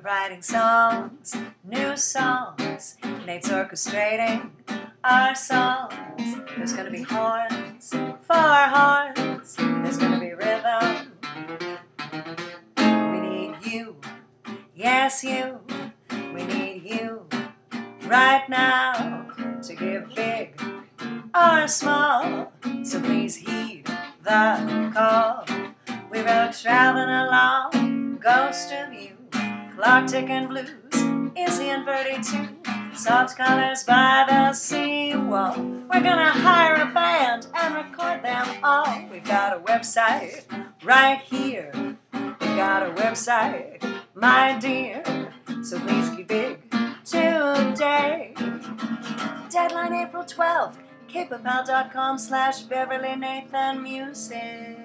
writing songs, new songs. Nate's orchestrating our songs. There's gonna be horns for horns. There's gonna be rhythm. We need you, yes you. We need you right now to give big or small. So please heed the call. We rode traveling along, Ghost of You, Clock and Blues, Izzy and Verdi too. Soft colors by the seawall. We're gonna hire a band and record them all. We've got a website right here. We've got a website, my dear. So please keep big today. Deadline April 12th. kpopal.com/Beverly Nathan Music.